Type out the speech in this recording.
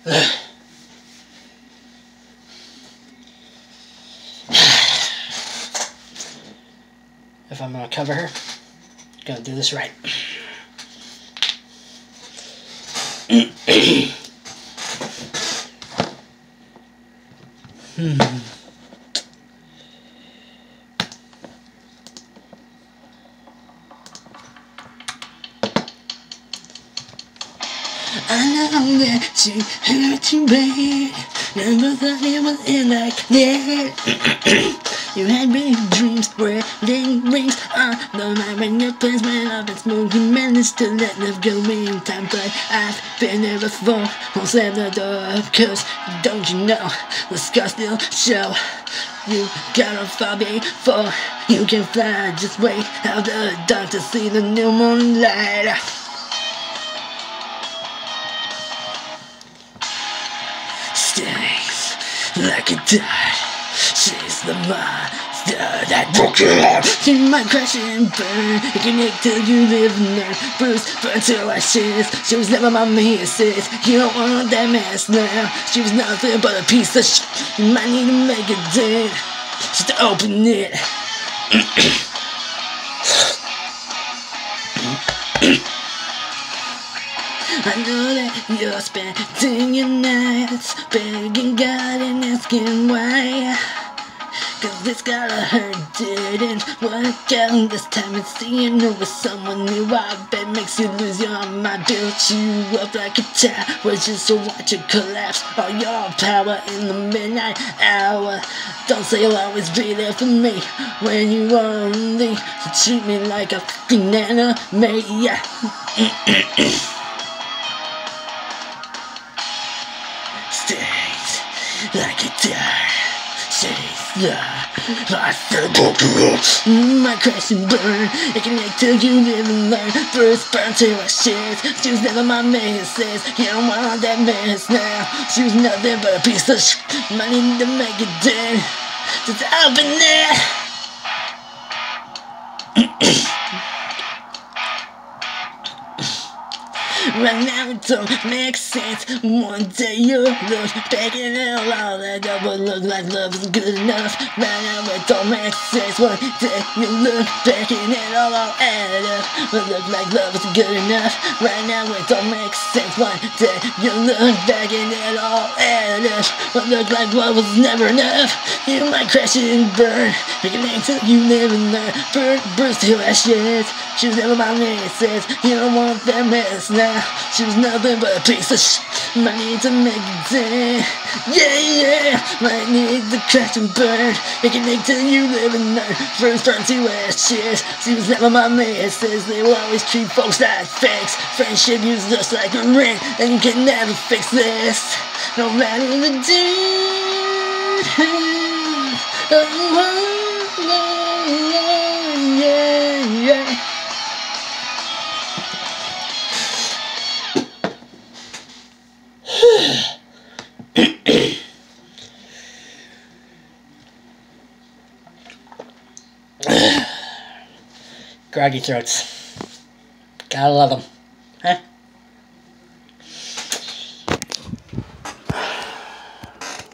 If I'm gonna cover her, gotta do this right. I know that you hurt you bad. Never thought it would end like that. You had big dreams, wedding rings on the night when your plans went up and smooth. You managed to let love go in time, but I've been there before. Won't slam the door, cause don't you know the scars still show. You gotta fall before you can fly. Just wait out the dark to see the new moonlight. Stings like a dart. She's the monster that broke your heart. She might crash and burn. You can make till you live and learn. Bruce burned to ashes. She was never my missus. You don't want that mess now. She was nothing but a piece of shit. You might need to make a dent just to open it. I know that you're spending your nights begging God and asking why. Cause it's gotta hurt, didn't work out this time. And seeing you with someone new, I bet makes you lose your mind. Built you up like a tower just to watch it collapse. All your power in the midnight hour. Don't say you'll always be there for me when you only treat me like a fucking enemy. Stings like a dart. She's the monster broke. My crash and burn. It can make till you live and learn. First burn to ashes. She was never my missus. You don't want that mess now. She was nothing but a piece of shit. Might need to make it dent just open it. Right now it don't make sense. One day you'll look back and all that double look like love is good enough. Right now it don't make sense. One day you'll look back and it all add up. But look like love is good enough. Right now it don't make sense. One day you'll look back and it all add up. But look like love was never enough. You might crash and burn. You can act till you live and learn. Burn, burst to ashes. She was never my missus. You don't want that mess now. She was nothing but a piece of shit. Might need to make it dent. Yeah. Might need to crash and burn. You can act till you live and learn. First burn to ashes. She was never my missus. They will always treat folks like fakes. Friendship used just like a ring, and you can never fix this. No matter the dude. Yeah. Groggy throats. Gotta love them. Huh?